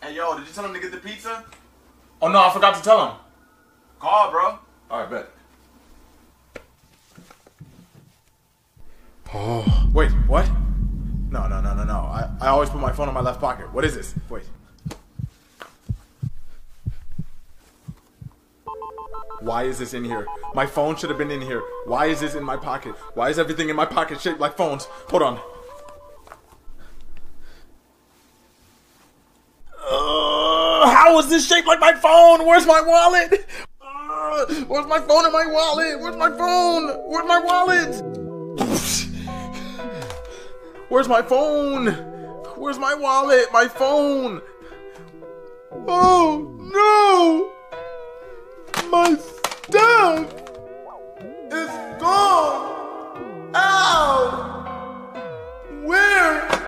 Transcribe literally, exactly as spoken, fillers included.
Hey, yo, did you tell him to get the pizza? Oh, no, I forgot to tell him. Call, bro. All right, bet. Oh, wait, what? No, no, no, no, no. I, I always put my phone in my left pocket. What is this? Wait. Why is this in here? My phone should have been in here. Why is this in my pocket? Why is everything in my pocket shaped like phones? Hold on. Uh, how is this shaped like my phone? Where's my wallet? Uh, where's my phone and my wallet? Where's my phone? Where's my wallet? Where's my phone? Where's my wallet? My phone? Oh no! My stuff is gone! Ow! Where?